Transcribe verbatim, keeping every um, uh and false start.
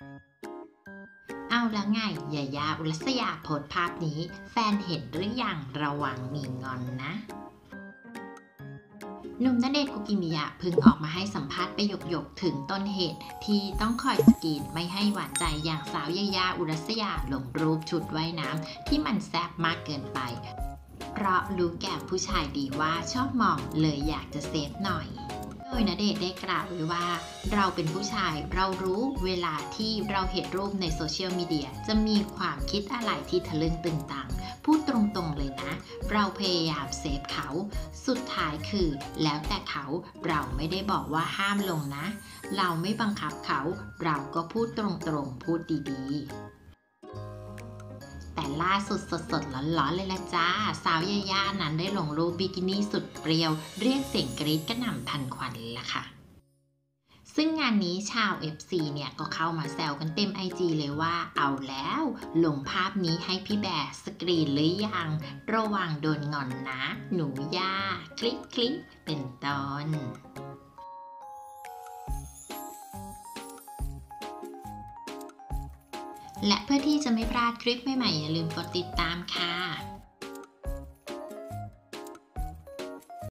เอาแล้วไงยายาอุรัสยาโพสต์ภาพนี้แฟนเห็นหรือยังระวังมีงอนนะ หนุ่มณเดชน์คุกิมิยะเพิ่งออกมาให้สัมภาษณ์ประโยคๆถึงต้นเหตุที่ต้องคอยสกรีนไม่ให้หวานใจอย่างสาวยายาอุรัสยาลงรูปชุดว่ายน้ำที่มันแซ่บมากเกินไปเพราะรู้แก่ผู้ชายดีว่าชอบมองเลยอยากจะเซฟหน่อยโดยณเดชน์ได้กล่าวไว้ว่าเราเป็นผู้ชายเรารู้เวลาที่เราเห็นรูปในโซเชียลมีเดียจะมีความคิดอะไรที่ทะลึ่งตึงตังพูดตรงๆเลยนะเราพยายามเซฟเขาสุดท้ายคือแล้วแต่เขาเราไม่ได้บอกว่าห้ามลงนะเราไม่บังคับเขาเราก็พูดตรงๆพูดดีๆแต่ล่าสุดสดๆร้อนๆเลยละจ้าสาวยาย่านั้นได้ลงรูปบิกินี่สุดเปรี้ยวเรียกเสียงกรี๊ดกระหน่ำทันควันละค่ะซึ่งงานนี้ชาว เอฟ ซี เนี่ยก็เข้ามาแซวกันเต็ม ไอ จี เลยว่าเอาแล้วลงภาพนี้ให้พี่แบร์สกรีนหรือยังระวังโดนงอนนะหนูย่าคลิกคลิกเป็นต้นและเพื่อที่จะไม่พลาดคลิปใหม่ๆอย่าลืมกดติดตามค่ะ